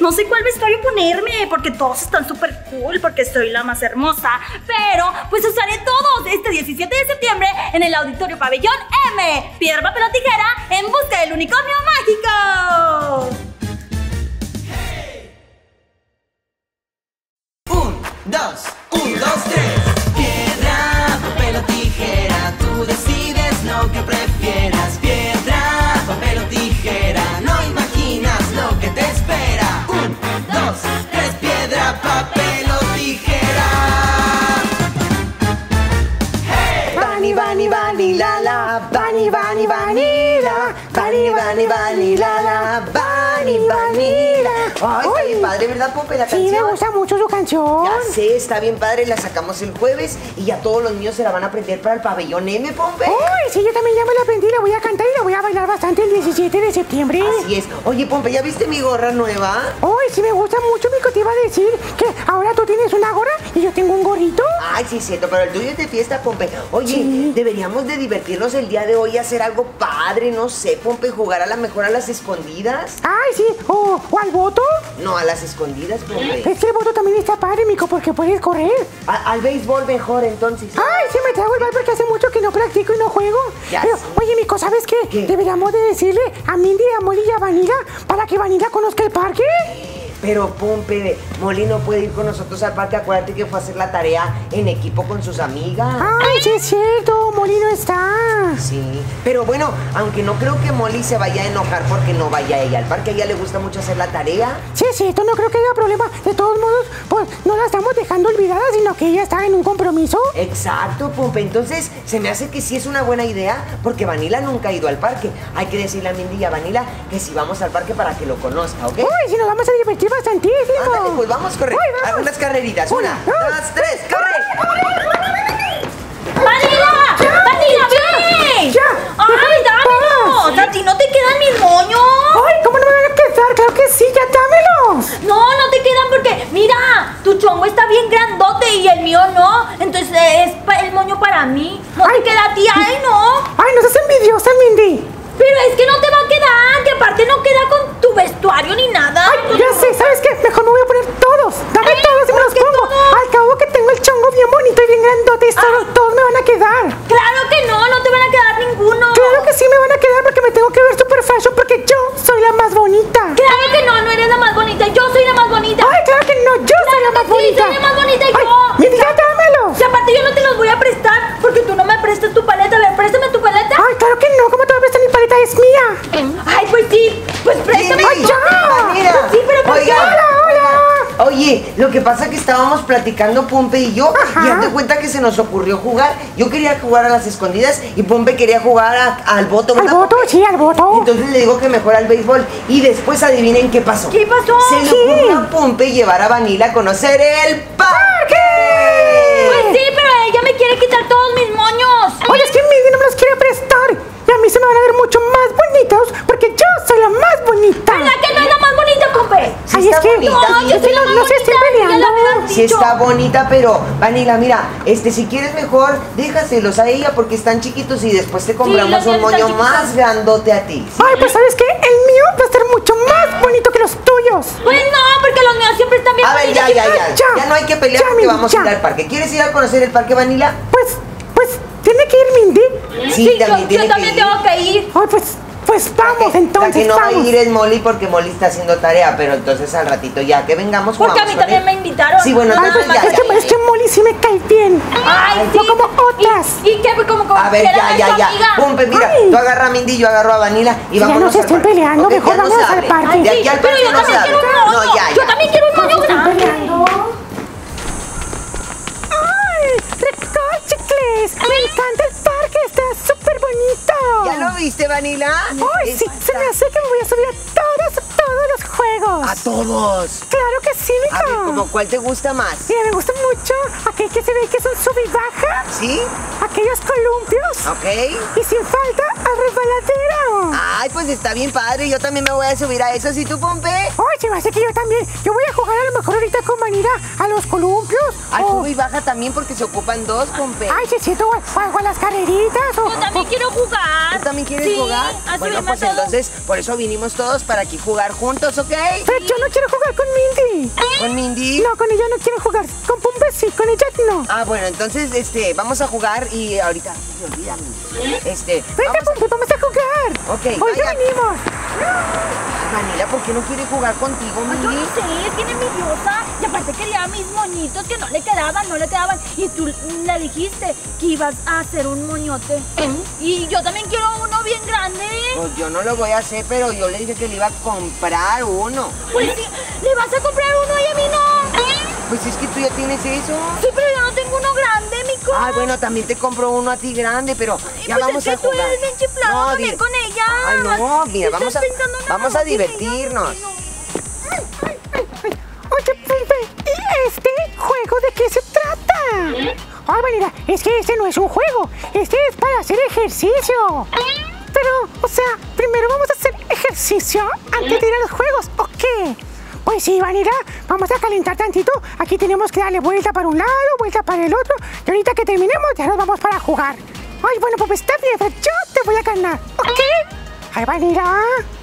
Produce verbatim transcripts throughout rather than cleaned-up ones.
no sé cuál vestuario ponerme, porque todos están súper cool, porque soy la más hermosa. Pero pues usaré todos este diecisiete de septiembre en el Auditorio Pabellón M. Piedra, papel o tijera en busca del unicornio mágico. Un, dos, un, dos, tres. Piedra, papel o tijera, tú decides lo que prefieras. Piedra, papel o tijera, no imaginas lo que te espera. Un, dos, tres, piedra, papel o tijera. Hey. Bani, bani, bani, la, la, bani, bani, bani, la, bani, bani, bani, la, la, bani, bani, la. Ay, está bien padre, ¿verdad, Pompe, la canción? Sí, me gusta mucho su canción. Ya sé, está bien padre, la sacamos el jueves y ya todos los niños se la van a aprender para el pabellón M, Pompe. Uy, sí, yo también ya me la aprendí, la voy a cantar y la voy a bailar bastante el diecisiete de septiembre. Así es. Oye, Pompe, ¿ya viste mi gorra nueva? Uy, sí me gusta mucho, Mico, te iba a decir que ahora tú tienes una gorra y yo tengo un gorrito. Ay, sí, es cierto, pero el tuyo es de fiesta, Pompe. Oye, Sí. deberíamos de divertirnos el día de hoy, hacer algo padre, no sé, Pompe, jugar a la mejor a las escondidas. Ay, sí, o, o al voto. No, a las escondidas, Pompe. Es que el voto también está padre, Mico, porque puedes correr. A- al béisbol mejor, entonces. Ay, sí, me trago el bal porque hace mucho que no practico y no juego. Ya Pero, sé. oye, Mico, ¿sabes qué? ¿Qué? Deberíamos de decirle a Mindy, a Molly y a Vanilla para que Vanilla conozca el parque. Pero, Pompe, Molly no puede ir con nosotros al parque. Acuérdate que fue a hacer la tarea en equipo con sus amigas. Ay, sí es cierto, Molly no está. Sí, pero bueno, aunque no creo que Molly se vaya a enojar porque no vaya ella al parque, a ella le gusta mucho hacer la tarea. Sí es cierto, no creo que haya problema. De todos modos, pues no la estamos dejando olvidada, sino que ella está en un compromiso. Exacto, Pompe, entonces se me hace que sí es una buena idea porque Vanilla nunca ha ido al parque. Hay que decirle a Mindy y a Vanilla que si vamos al parque para que lo conozca, ¿ok? Uy, si nos vamos a divertir bastantísimo. Ándale, pues vamos a correr. Uy, vamos. A unas carreritas. Una, Una, dos, tres, corre. ¡Vanilla! ¡Vanilla, ven! ya, ¡Ay, déjame dámelos! en paz. ¿A ti no te quedan mis moños? Ay, ¿cómo no me van a quedar? Claro que sí, ya dámelos. No, no te quedan porque, mira, tu chongo está bien grandote y el mío no. Entonces es pa- el moño para mí. No Ay. te queda a ti, ay, no. Ay, no seas envidiosa, Mindy. Pero es que no te va a quedar, que aparte no queda con tu vestuario ni nada. Ay, ya sé, ¿sabes qué? Mejor me voy a poner todos. Dame Ay, todos y me ¿por los qué pongo. todos? Al cabo que tengo el chongo bien bonito y bien grandote y todos, todos me van a quedar. Claro que no, no te van a quedar ninguno. Claro que sí me van a quedar porque me tengo que ver super fashion porque yo soy la más bonita. Claro que no, no eres la más bonita, yo soy la más bonita. Ay, claro que no, yo soy la Claro más que sí, bonita. soy la más bonita y Ay, yo. Mindy, ya dámelos. Y aparte yo no te los voy a prestar porque tú no me prestas tu paleta. A ver, préstame tu paleta. Ay, claro que no, ¿cómo te va a prestar mi paleta? Es mía. Ay, pues sí, pues préstame. Mindy, tu- Vanilla. Pues sí, pero ¿por qué? Oigan, Hola, hola. Oye, lo que pasa es que estábamos platicando Pompe y yo Ajá. y haz de cuenta que se nos ocurrió jugar. Yo quería jugar a las escondidas y Pompe quería jugar a- al voto. Al ¿verdad, voto, Pompe? sí, al voto. Entonces le digo que mejor al béisbol y después adivinen qué pasó. ¿Qué pasó? Se le Sí. ocurrió a Pompe llevar a Vanilla a conocer el parque. Pues sí, pero ella me quiere quitar todos mis moños. Oye, es que Mindy no me los quiere prestar. Y a mí se me van a ver mucho más bonitos porque yo soy la más bonita. ¿Verdad que no es la más bonita, Pompe? Sí Ay, está es que bonita, No, yo Mindy. soy la no, más no se bonita. estén peleando. ya la hubieras Sí dicho. está bonita, pero Vanilla, mira, este, si quieres mejor, déjaselos a ella porque están chiquitos y después te compramos los un míos moño están más chiquitos. grandote a ti. Ay, pues ¿sabes qué? El mío va a estar mucho más bonito que los tuyos. Pues no, porque los míos siempre están bien A ver, bonitos. ya, ya, ya, Ya. ya no hay que pelear Ya, porque Mindy, vamos ya. a ir al parque. ¿Quieres ir a conocer el parque, Vanilla? Pues, pues, ¿tiene que ir Mindy? Sí, Sí, yo, también tiene yo también que ir. tengo que ir. Ay, pues, pues vamos, La entonces, que no va a vamos. ir es Molly porque Molly está haciendo tarea, pero entonces al ratito ya que vengamos Porque a jugamos mí con también él. me invitaron. Sí, bueno, Ay, entonces pues, ya, es, ya. que, es que Molly sí me cae bien. Ay, No sí. como otras. ¿Y, y qué? Pues como, como A ver, que era ya, de ya, tu ya. amiga. Pompe, mira, Ay. tú agarra a Mindy, yo agarro a Vanilla y Ya vámonos no se al estén parque. peleando, Ok, mejor ya no vamos se al hable. parque. Ay, De sí, aquí al pero parque yo no se también quiero hable. un moño. No, ya, Yo ya. también quiero un moño grande. ¡Ay! ¡Recol, chicles! ¡Me encanta el parque! ¡Está súper bonito! ¿Ya lo viste, Vanilla? ¡Ay, Es sí! Se me hace que me voy a subir a todos, a todos los juegos. A todos. ¡Claro que sí, A ver, mijo! ¿cómo cuál te gusta más? Mira, me gusta mucho aquel que se ve que son sub y baja, ¿Sí? aquellos columpios Ok. y sin falta al resbaladero. Ay, pues está bien padre. Yo también me voy a subir a eso. ¿Sí tú, Pompe? ¡Ay, se me hace que yo también! Yo voy a jugar a lo mejor ahorita con Vanilla a los columpios. Al o- sube y baja también porque se ocupan dos, Pompe. ¡Ay, se siento o algo a las carreritas! O, Yo también quiero jugar. ¿Tú también quieres Sí, jugar? a Bueno, subirme pues a todo. entonces, por eso vinimos todos para aquí jugar juntos, ¿ok? Perfecto, yo no quiero jugar con Mindy. ¿Con Mindy? No, con ella no quiero jugar. Con Pumpe sí, con ella no. Ah, bueno, entonces, este, vamos a jugar y ahorita se olvida, Mindy. Este, Vente, vamos Pumpe, vamos a jugar. Ok, Hoy ya vaya. venimos. a... Vanilla, ¿por qué no quiere jugar contigo, Ay, yo Mindy? no sé, es bien envidiosa. Y aparte que le da mis moñitos que no le quedaban, no le quedaban. Y tú le dijiste que ibas a hacer un moñote. Y yo también quiero uno bien grande. Pues yo no lo voy a hacer, pero yo le dije que le iba a comprar uno. Pues sí, le vas a comprar uno y a mí no. Pues es que tú ya tienes eso. Sí, pero yo no tengo uno grande, mico. Ah, bueno, también te compro uno a ti grande, pero ya pues vamos es a que jugar. tú eres bien chiflado No, también di- con ella. Ay, no, mira, Estás vamos a, pensando en vamos nada, a que ella- divertirnos. Ay, no. Oye, Pumpe, ¿y este juego de qué se trata? Ay, Vanilla, es que este no es un juego. Este es para hacer ejercicio. Pero, o sea, primero vamos a hacer ejercicio antes de ir a los juegos, ¿o qué? Pues sí, Vanilla, vamos a calentar tantito. Aquí tenemos que darle vuelta para un lado, vuelta para el otro. Y ahorita que terminemos, ya nos vamos para jugar. Ay, bueno, pues está bien, pero yo te voy a ganar, ¿ok? Ay, Vanilla.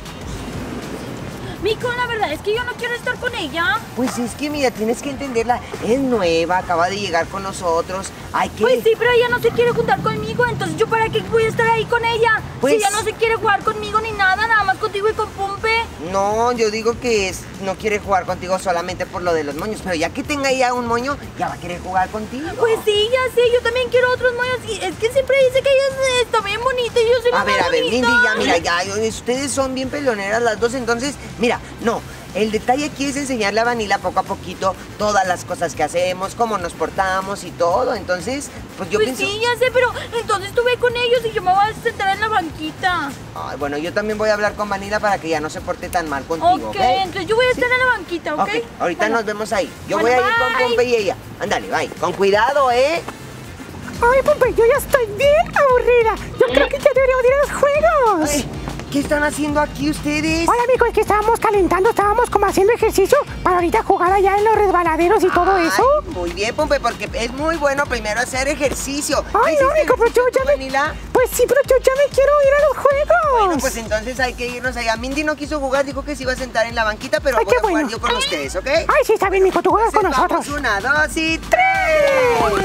Mico, la verdad es que yo no quiero estar con ella. Pues es que, mira, tienes que entenderla. Es nueva, acaba de llegar con nosotros. Hay que... Pues sí, pero ella no se quiere juntar conmigo, entonces yo para qué voy a estar ahí con ella. Pues- Si ella no se quiere jugar conmigo ni nada, nada más contigo y con Pumpe. No, yo digo que es, no quiere jugar contigo solamente por lo de los moños, pero ya que tenga ya un moño, ya va a querer jugar contigo. Pues sí, ya sé, yo también quiero otros moños. Y es que siempre dice que ella está bien bonita y yo soy la A ver, más a ver, bonita. Mindy, ya, mira, ya, yo- ustedes son bien peloneras las dos, entonces, mira, no, el detalle aquí es enseñarle a Vanilla poco a poquito todas las cosas que hacemos, cómo nos portamos y todo, entonces, pues yo Pues pienso... sí, ya sé, pero entonces tú ve con ellos y yo me voy a sentar en la banquita. Ay, bueno, yo también voy a hablar con Vanilla para que ya no se porte tan mal contigo, Ok, ¿ok? entonces yo voy a estar en la banquita, ¿ok? Ok, ahorita Bueno. nos vemos ahí. Yo Bueno, voy a ir con bye. Pompe y ella. Ándale, bye. Con cuidado, ¿eh? Ay, Pumpe, yo ya estoy bien aburrida. Yo creo que ya deberíamos ir a los juegos. Ay, ¿qué están haciendo aquí ustedes? Hola, amigos, es que estábamos calentando, estábamos como haciendo ejercicio para ahorita jugar allá en los resbaladeros y todo Ay, eso. Muy bien, Pompe, porque es muy bueno primero hacer ejercicio. Ay, ¿Ya no, hiciste Nico, pero yo ejercicio ya tú, me... Vanilla? Pues sí, pero yo ya me quiero ir a los juegos. Bueno, pues entonces hay que irnos allá. Mindy no quiso jugar, dijo que se iba a sentar en la banquita, pero Ay, voy qué a jugar bueno. yo con ustedes, ¿ok? Ay, sí, está bien, Nico, tú juegas con Entonces, nosotros. vamos, una, dos y tres.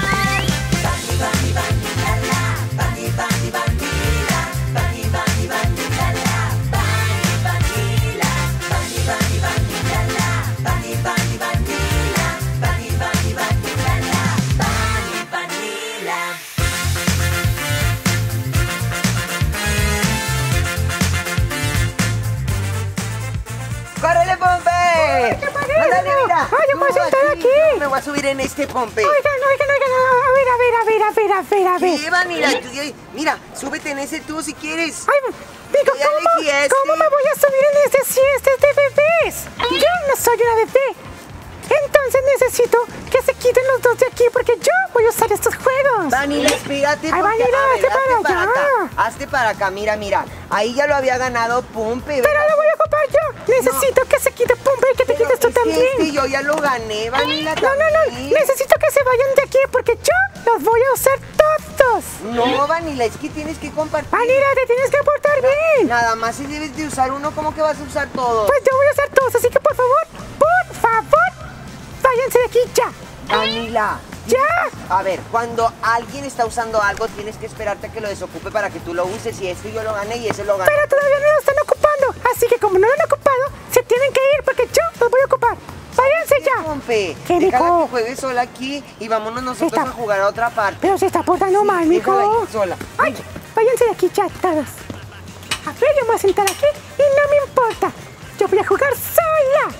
¡Córrele, Pompe! qué padre! ¡Ándale, mira! Ay, yo me voy a Tú sentar aquí. Yo me voy a subir en este, Pompe. Oigan, oigan, oigan, a ver, a ver, a ver, a ver, a ver, a ver. Sí, Vanilla, tú- ya- mira, súbete en ese tú si quieres. Ay, Nico, Ya ¿cómo, elegí este. ¿cómo me voy a subir en este si este es de bebés? Yo no soy una bebé. Entonces necesito que se quiten los dos de aquí porque yo voy a usar estos juegos. Vanilla, espérate. Ay, porque- Vanilla, a ver, hazte para allá. acá. Hazte para acá, mira, mira. Ahí ya lo había ganado Pompe. Pero lo voy a ocupar yo. Necesito que se quite Pumpe y que te Pero quites tú es que también. este yo ya lo gané, Vanilla, No, no, no. también. Necesito que se vayan de aquí porque yo los voy a usar todos. No, Vanilla, es que tienes que compartir. Vanilla, te tienes que portar bien. Nada más si debes de usar uno, ¿cómo que vas a usar todos? Pues yo voy a usar todos, así que por favor, por favor, váyanse de aquí ya. Vanilla. ¡Ya! A ver, cuando alguien está usando algo, tienes que esperarte a que lo desocupe para que tú lo uses. Y este yo lo gané y ese lo gané. Pero todavía no lo están ocupando. Así que como no lo han ocupado, se tienen que ir porque yo los voy a ocupar. Váyanse ya. Pompe, ¿Qué, déjala Nico? que juegue sola aquí y vámonos nosotros Está- a jugar a otra parte. Pero se está portando mal, mijo. déjala ahí sola. Ay, váyanse de aquí ya todos. A ver, yo me voy a sentar aquí y no me importa. Yo voy a jugar sola.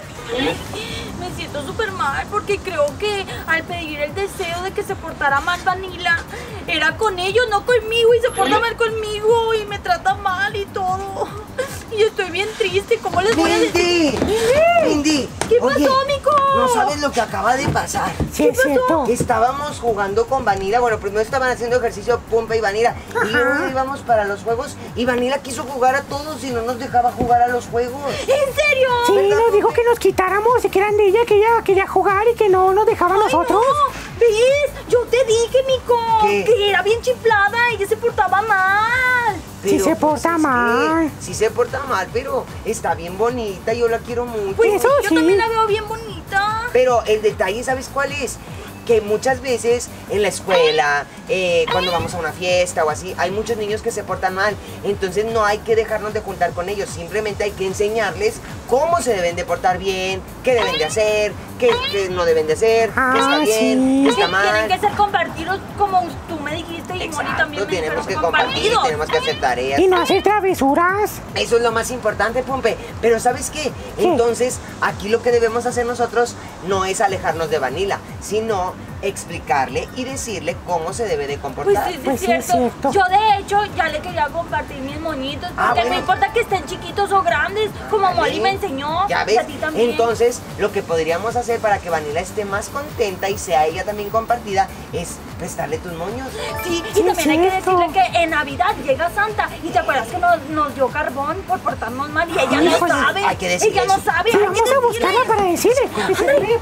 Me siento súper mal porque creo que al pedir el deseo de que se portara mal Vanilla, era con ellos, no conmigo, y se porta mal conmigo y me trata mal y todo. Y estoy bien triste, ¿cómo les voy a decir? ¡Mindy! ¡Mindy! ¿Qué Oye, pasó, mico? No sabes lo que acaba de pasar. Sí, es cierto. Estábamos jugando con Vanilla. Bueno, primero estaban haciendo ejercicio Pompe y Vanilla. Y luego íbamos para los juegos. Y Vanilla quiso jugar a todos y no nos dejaba jugar a los juegos. ¿En serio? Sí, ¿Verdad, nos dijo Pompe? que nos quitáramos y que eran de ella, que ella quería jugar y que no nos dejaba a Ay, nosotros. no. ¿Ves? Yo te dije, mico, ¿Qué? que era bien chiflada y que se portaba mal. Sí se pues, porta es que mal. Sí se porta mal, pero está bien bonita, yo la quiero mucho. Pues eso Yo sí. también la veo bien bonita. Pero el detalle, ¿sabes cuál es? Que muchas veces en la escuela, eh, cuando vamos a una fiesta o así, hay muchos niños que se portan mal. Entonces no hay que dejarnos de juntar con ellos, simplemente hay que enseñarles cómo se deben de portar bien, qué deben de hacer, qué, qué no deben de hacer, qué está Ah, bien, sí. qué está Tienen que mal. ser compartidos como tú me dijiste y Moni también Exacto, me tenemos que dijeron, compartir, compartidos. tenemos que hacer tareas. Y no hacer travesuras. Eso es lo más importante, Pompe. Pero ¿sabes qué? ¿Qué? Entonces, aquí lo que debemos hacer nosotros no es alejarnos de Vanilla, sino explicarle y decirle cómo se debe de Pues comportar. sí, sí, Pues es sí, cierto. es cierto. Yo de hecho ya le quería compartir mis moñitos, porque Ah, bueno. no importa que estén chiquitos o grandes, como Vale. Molly me enseñó, ¿Ya y ves? a ti también. Entonces, lo que podríamos hacer para que Vanilla esté más contenta y sea ella también compartida es prestarle tus moños. Sí, y Sí, también hay que es cierto. decirle que en Navidad llega Santa. Y te acuerdas que nos, nos dio carbón por portarnos mal y ella Ay, no híjole, sabe. hay que decirle ella no eso. sabe. Sí, hay vamos que a decirle. buscarla para decirle. Ándale,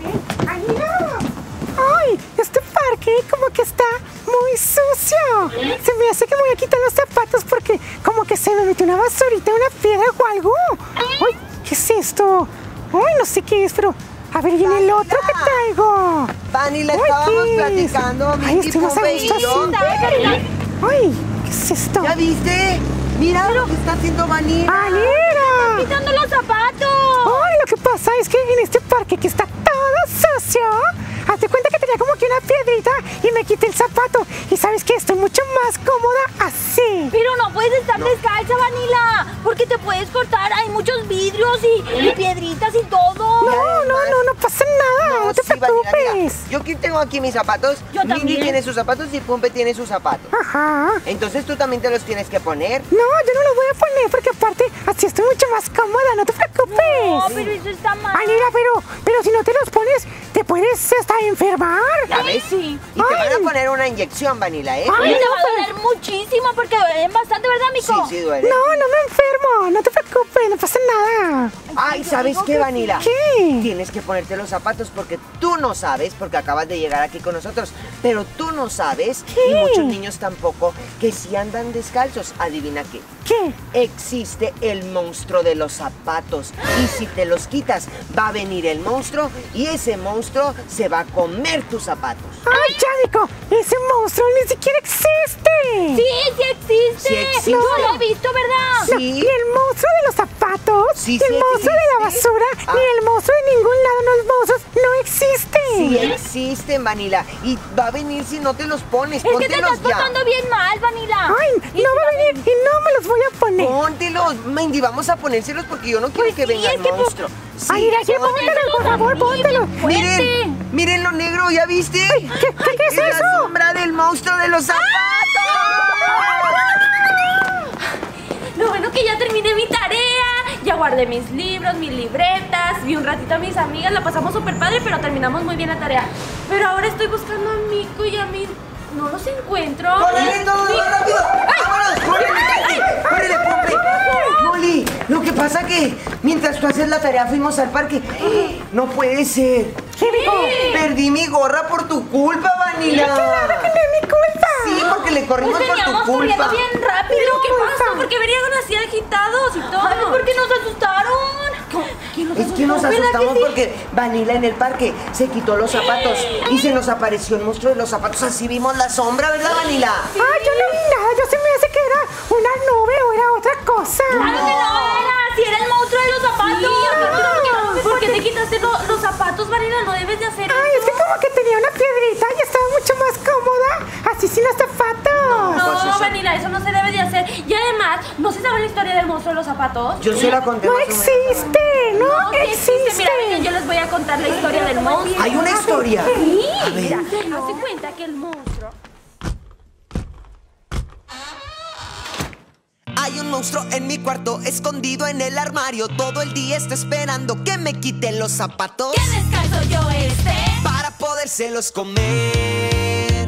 Vanilla. Ay, este parque como que está muy sucio. Se me hace que me voy a quitar los zapatos porque como que se me metió una basurita, una piedra o algo. Ay, ¿qué es esto? Ay, no sé qué es, pero a ver, ¿y en el otro qué traigo? Vanilla, Ay, estábamos ¿qué es? platicando, Ay, Vicky, estoy más a Pompe y gusto yo. así. Ay, ¿qué es esto? ¿Ya viste? Mira lo que está haciendo Vanilla. ¡Vanilla! Quitando los zapatos. Ay, lo que pasa es que en este parque que está todo sucio, hazte cuenta que tenía como que una piedrita y me quité el zapato. Y sabes que estoy mucho más cómoda así. Pero no puedes estar descalza, Vanilla, porque te puedes cortar. Hay muchos vidrios y, y piedritas y todo. No, no, no, no pasa nada. No, te sí, Vanilla, mira, preocupes. yo aquí tengo aquí mis zapatos. Yo Mindy también. tiene sus zapatos y Pompe tiene sus zapatos. Ajá. Entonces tú también te los tienes que poner. No, yo no los voy a poner porque aparte así estoy mucho más cómoda. No te preocupes. No, pero eso está mal. Vanilla, pero, pero si no te los pones, te puedes hasta enfermar. ¿Ya ves? Sí. Y te van Ay. a poner una inyección, Vanilla, ¿eh? Ay, Y te no, va a doler muchísimo porque duelen bastante, ¿verdad, Sí, mijo? sí duele. No, no me enfermo. No te preocupes, no pasa nada. Ay, ¿sabes qué, Vanilla? ¿Qué? Tienes que ponerte los zapatos porque tú no sabes, porque acabas de llegar aquí con nosotros, pero tú no sabes, y ¿Qué? muchos niños tampoco, que si andan descalzos, adivina qué. ¿Qué? Existe el monstruo de los zapatos y si te los quitas va a venir el monstruo y ese monstruo se va a comer tus zapatos. ¡Ay, Chádico! ¡Ese monstruo ni siquiera existe! Sí, sí existe. Sí existe. Yo lo he visto, ¿verdad? No, Sí. ni el monstruo de los zapatos, Sí, ni sí el monstruo de la existe. basura, Ah. ni el monstruo de ningún lado, no, los monstruos no existen. Sí existen, Vanilla, y va a venir si no te los pones. Es que te Póntelos estás ya. portando bien mal, Vanilla. Ay, Y no si va a venir y no me los voy a poner. Póntelos, Mindy, vamos a ponérselos porque yo no quiero Pues que sí, venga es el que, pues, monstruo. Sí, Ay, mira, sí, póntelos. póntelos, por favor, póntelos. Miren, miren lo negro, ¿ya viste? ¿qué- qué- qué es la eso? sombra del monstruo de los zapatos. Lo bueno que ya terminé mi tarea, ya guardé mis libros, mis libretas, vi un ratito a mis amigas, la pasamos súper padre, pero terminamos muy bien la tarea. Pero ahora estoy buscando a Mico y a mí no los encuentro. ¡Córrele todos, Mico. rápido! ¡Vámonos! ¡Córrele, córrele! ¡Córrele, Pompe! Molly, lo que pasa que mientras tú haces la tarea fuimos al parque. No puede ser. ¿Qué dijo? Perdí mi gorra por tu culpa, Vanilla. ¡Claro que no es mi culpa! Sí, porque le corrimos Pues por tu veníamos corriendo culpa. bien rápido. ¿Qué pasó? Porque venían así agitados y todo. Ay, ¿por qué nos asustaron? ¿Quién nos Es que nos asustó? ¿Verdad que asustamos sí? porque Vanilla en el parque se quitó los zapatos y se nos apareció el monstruo de los zapatos. Así vimos la sombra, ¿verdad, Vanilla? Ay, yo no vi nada, yo se me hace que era una nube o era otra cosa. Claro que no era, si era el monstruo de los zapatos. Sí, ¿por qué te quitaste lo- los zapatos, Vanilla? No debes de hacer Ay, es que como que tenía una piedrita y estaba mucho más cómoda, así sin los zapatos. No, Pues eso- Vanilla, eso no se debe de hacer. Y además, ¿no se sabe la historia del monstruo de los zapatos? Yo se la conté No más o menos. existe, no, No, sí existe. Mira, vengan, yo les voy a contar la historia del monstruo. Hay una historia. Sí, A ver. mira, hace cuenta que el monstruo... Hay un monstruo en mi cuarto, escondido en el armario. Todo el día está esperando que me quiten los zapatos ¿Qué descalzo yo esté? para podérselos comer.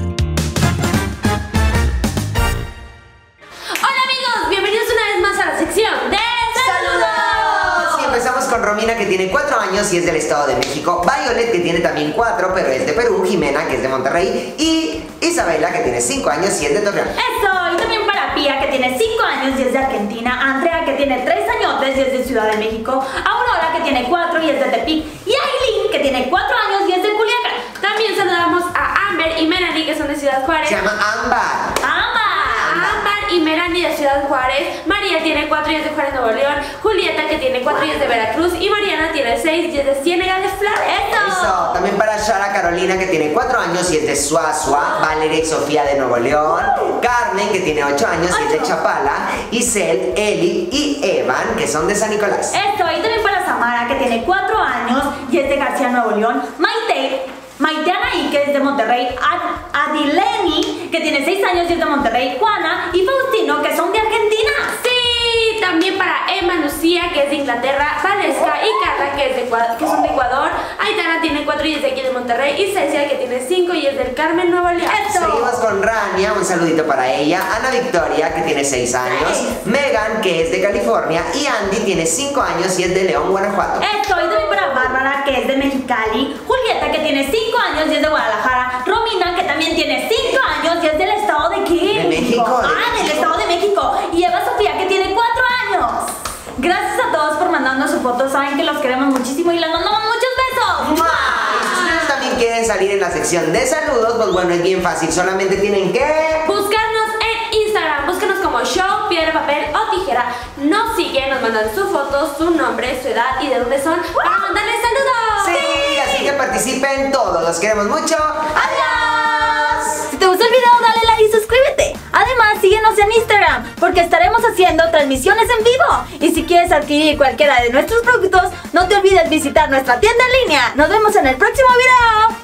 Hola amigos, bienvenidos una vez más a la sección de saludos. Y empezamos con Romina, que tiene cuatro años y es del Estado de México. Violet, que tiene también cuatro, pero es de Perú. Jimena, que es de Monterrey. Y Isabela, que tiene cinco años y es de Torreón. Eso, y también para Pía, que tiene cinco años y es de Argentina, Andrea, que tiene tres añotes y es de Ciudad de México, Aurora, que tiene cuatro y es de Tepic, y Aileen, que tiene cuatro años y es de Culiacán. También saludamos a Amber y Melanie, que son de Ciudad Juárez. Se llama Ámbar. ¡Ama! Amber y Melanie de Ciudad Juárez. María tiene cuatro y es de Juárez, Nuevo León. Julieta, que tiene cuatro y es de Veracruz. Y Mariana tiene seis y es de Ciénega de Flores. Eso. También para Shara Carolina, que tiene cuatro años y es de Suazua. Valeria y Sofía de Nuevo León. Carmen, que tiene ocho años y es de Chapala. Isel, Eli y Evan, que son de San Nicolás. Esto, y también para Samara, que tiene cuatro años y es de García, Nuevo León. Maite, Maite Anaí, que es de Monterrey. Ad Adileni, que tiene seis años y es de Monterrey. Juana y Faustino, que son de Argentina. Sí, también para Emma Lucía, que es de Inglaterra. Valesca y Carla, que, es de, que son de Ecuador. Aitana tiene cuatro y es de aquí de Monterrey. Y Cecia, que tiene cinco y es del Carmen, Nuevo León. Seguimos con Rania, un saludito para ella. Ana Victoria, que tiene seis años. Megan, que es de California. Y Andy tiene cinco años y es de León, Guanajuato. Esto, y también para Bárbara, que es de Mexicali. Julieta, que tiene cinco años y es de Guadalajara. Romina, que también tiene cinco años y es del Estado de qué? De México. Ah, de del México. Estado de México. Y Eva Sofía, que tiene cuatro años. Gracias a todos por mandarnos sus fotos. Saben que los queremos muchísimo y les mandamos muchos besos. ¡Mua! Y si ustedes también quieren salir en la sección de saludos, pues bueno, es bien fácil. Solamente tienen que... Buscarnos en Instagram, búsquenos como Show, Piedra, Papel o Tijera. Nos siguen, nos mandan su foto, su nombre, su edad y de dónde son para mandarles saludos. Sí, así que participen todos. Los queremos mucho. ¡Adiós! Si te gustó el video, dale like y suscríbete. Además, síguenos en Instagram, porque estaremos haciendo transmisiones en vivo. Y si quieres adquirir cualquiera de nuestros productos, no te olvides visitar nuestra tienda en línea. Nos vemos en el próximo video.